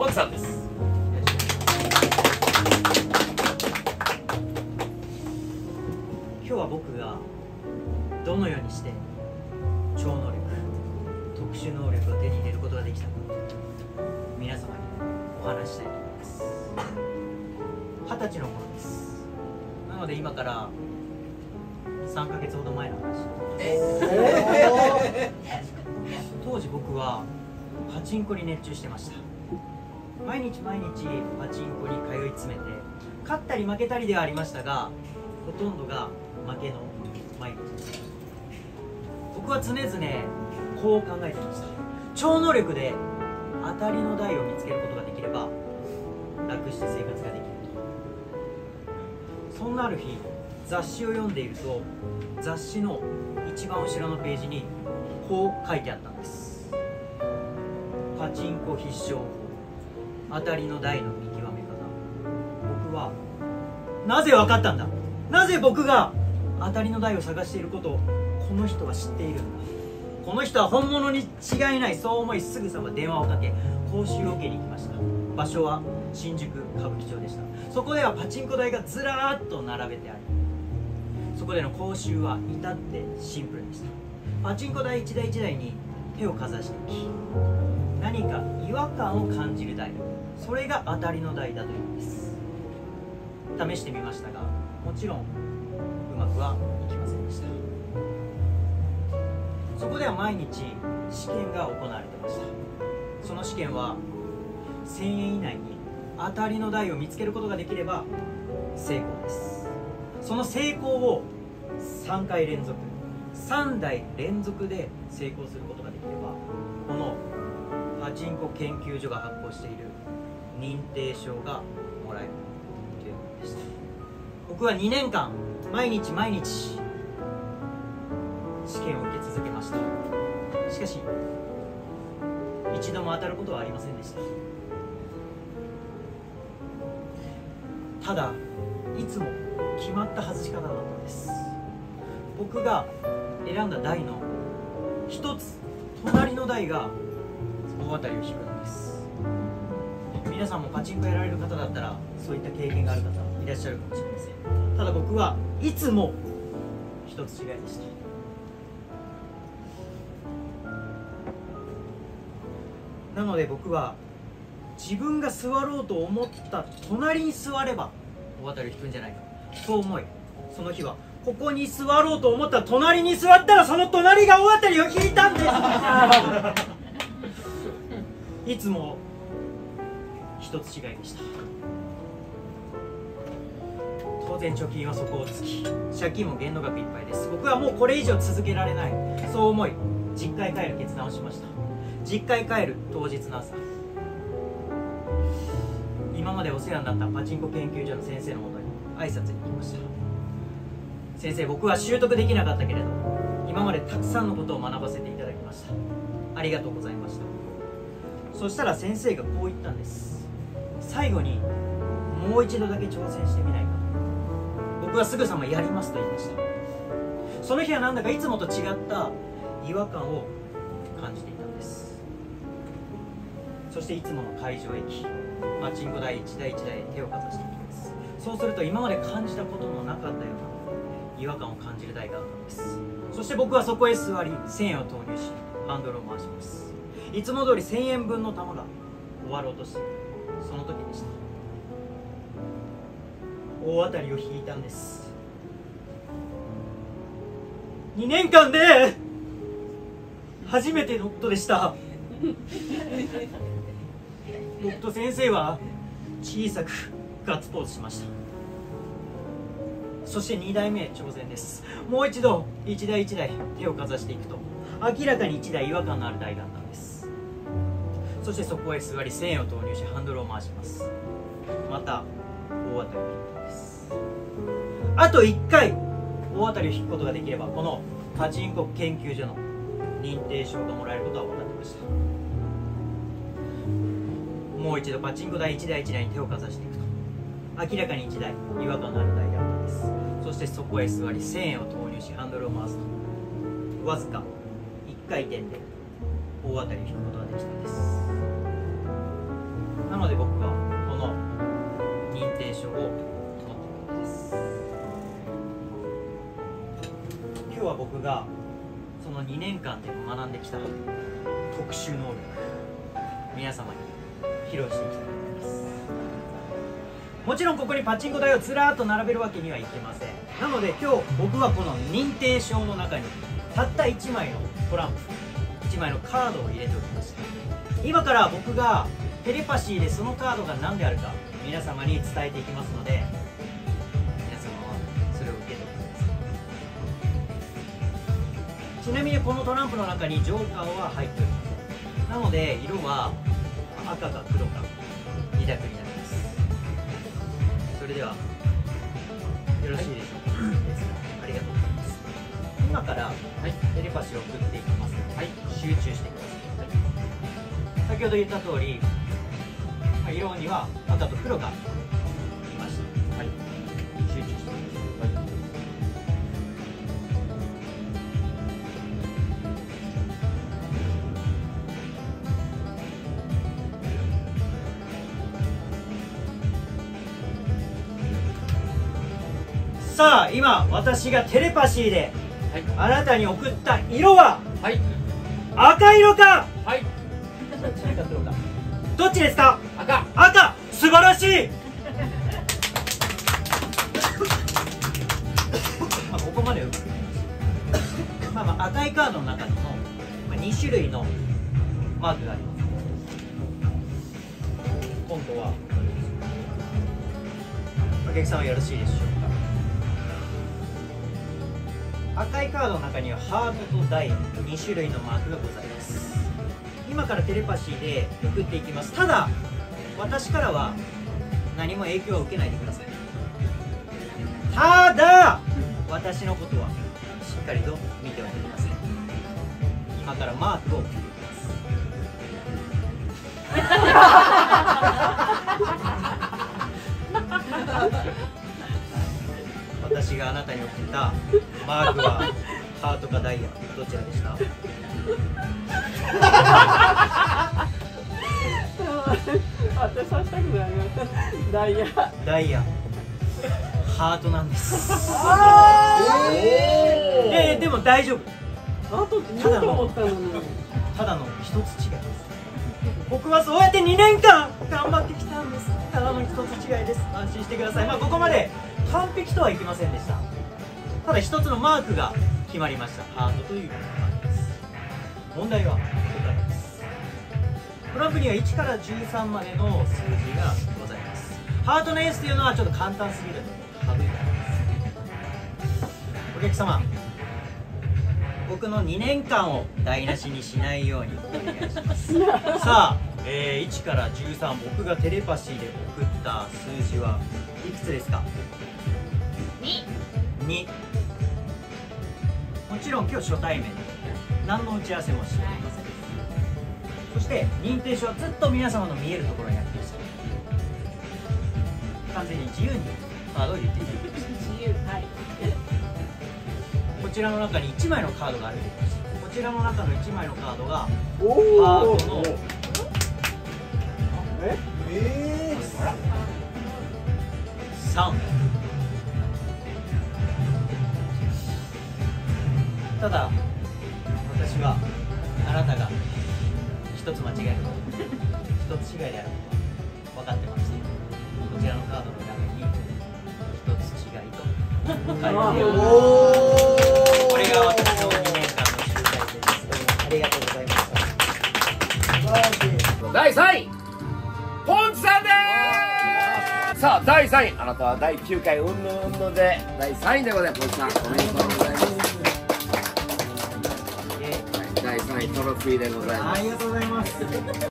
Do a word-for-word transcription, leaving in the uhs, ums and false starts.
奥さんです。 今日は僕がどのようにして超能力、特殊能力を手に入れることができたか、皆様にお話ししたいと思います。二十歳の頃です。なので今からさんかげつほど前の話。当時僕はパチンコに熱中してました。毎日毎日パチンコに通い詰めて、勝ったり負けたりではありましたが、ほとんどが負けの毎日です。僕は常々こう考えていました。超能力で当たりの台を見つけることができれば楽して生活ができると。そんなある日、雑誌を読んでいると、雑誌の一番後ろのページにこう書いてあったんです。パチンコ必勝法、当たりの台の見極め方。僕はなぜ分かったんだ。なぜ僕が当たりの台を探していることをこの人は知っているんだ。この人は本物に違いない。そう思い、すぐさま電話をかけ講習を受けに行きました。場所は新宿歌舞伎町でした。そこではパチンコ台がずらーっと並べてあり、そこでの講習は至ってシンプルでした。パチンコ台一台一台に手をかざしていき、何か違和感を感じる台、それが当たりの台だというんです。試してみましたが、もちろんうまくはいきませんでした。そこでは毎日試験が行われていました。その試験はせんえん以内に当たりの台を見つけることができれば成功です。その成功をさんかい連続、さんだい連続で成功することができれば、このパチンコ研究所が発行している認定証がもらえるということでした。僕はにねんかん毎日毎日試験を受け続けました。しかし一度も当たることはありませんでした。ただいつも決まった外し方だったのです。僕が選んだ台の一つ隣の台が大当たりを引くのです。皆さんもパチンコやられる方だったらそういった経験がある方いらっしゃるかもしれません。ただ僕はいつも一つ違いでした。なので僕は自分が座ろうと思った隣に座れば大当たりを引くんじゃないか、そう思い、その日はここに座ろうと思った隣に座ったら、その隣が大当たりを引いたんですいつも一つ違いでした。当然貯金は底をつき、借金も限度額いっぱいです。僕はもうこれ以上続けられない、そう思い実家へ帰る決断をしました。実家へ帰る当日の朝、今までお世話になったパチンコ研究所の先生のもとに挨拶に行きました。先生、僕は習得できなかったけれど今までたくさんのことを学ばせていただきました。ありがとうございました。そしたら先生がこう言ったんです。最後にもう一度だけ挑戦してみないか。僕はすぐさまやりますと言いました。その日はなんだかいつもと違った違和感を感じていたんです。そしていつもの会場駅、パチンコ台一台一台手をかざしていきます。そうすると今まで感じたことのなかったような違和感を感じる台があったんです。そして僕はそこへ座りせんえんを投入しハンドルを回します。いつも通りせんえんぶんの玉が終わろうとしているその時でした。大当たりを引いたんです。にねんかんで初めてのことでした僕と先生は小さくガッツポーズしました。そしてにだいめ挑戦です。もう一度一台一台手をかざしていくと、明らかにいちだい違和感のある台があったんです。そしてそこへ座りせんえんを投入しハンドルを回します。また大当たりを引いたんです。あといっかい大当たりを引くことができれば、このパチンコ研究所の認定証がもらえることは分かっていました。もう一度パチンコ台一台一台に手をかざしていくと、明らかにいちだい違和感のある台があったんです。そしてそこへ座りせんえんを投入しハンドルを回すと、わずかいっかいてんで大当たりを引くことができたんです。なのでは僕がそのにねんかんで学んできた特殊能力、皆様に披露していきたいと思います。もちろんここにパチンコ台をずらーっと並べるわけにはいきません。なので今日僕はこの認定証の中にたったいちまいのトランプ、いちまいのカードを入れておきました。今から僕がテレパシーでそのカードが何であるか皆様に伝えていきますので、皆様はそれを受け取ってください。ちなみにこのトランプの中にジョーカーは入っておりません。なので色は赤か黒かに択になります。それではよろしいでしょうか。はい、ありがとうございます。今から、はい、テレパシーを送っていきますので、はい、集中してください。はい、先ほど言った通り、まあ、色には赤と黒がいました。はい、集中してください。さあ今私がテレパシーで、はい、あなたに送った色は、はい、赤色か、はい、どっちですか？赤。赤、素晴らしいまあここまでうまくいきました。まあまあ赤いカードの中にも、まあ、にしゅるいのマークがあります。今度はお客様よろしいでしょうか。赤いカードの中にはハートとダイヤにしゅるいのマークがございます。今からテレパシーで送っていきます。ただ私からは何も影響を受けないでください。ただ私のことはしっかりと見ておいてください。今からマークを送っていきます私があなたに送ったマークはハートかダイヤ、どちらでした？ 当てさせたくなりました。ダイヤ。 ダイヤ。ハートなんです。えー、でも大丈夫。 ハートって言うと思ったのに。 ただの一つ違いです。僕はそうやってにねんかん頑張ってきたんです。ただの一つ違いです。安心してください。まあここまで完璧とはいきませんでした。ただ一つのマークが決まりました。ハートというマークです。問題はここからです。トランプにはいちからじゅうさんまでの数字がございます。ハートのエースというのはちょっと簡単すぎるので省いてあります。お客様、僕のにねんかんを台無しにしないようにお願いしますさあ、えー、いちからじゅうさん、僕がテレパシーで送った数字はいくつですか？に。に。もちろん今日初対面で何の打ち合わせもしていません。そして認定証はずっと皆様の見えるところにありました。完全に自由にカードを入れていただきました。自由、はいこちらの中にいちまいのカードがあると言いました。こちらの中のいちまいのカードがハートのええー、さん。ただ私はあなたが一つ間違えること一つ違いであること分かってまして、こちらのカードの画面に一つ違いと書いております。これが私のにねんかんの集大成です。ありがとうございました。 だいさんいポンチさんでーす。さあだいさんい、あなたはだいきゅうかいうんぬんうんぬんでだいさんいでございます。ポンチさんおめでとうございます。だいさんいトロフィーでございます。 ありがとうございます。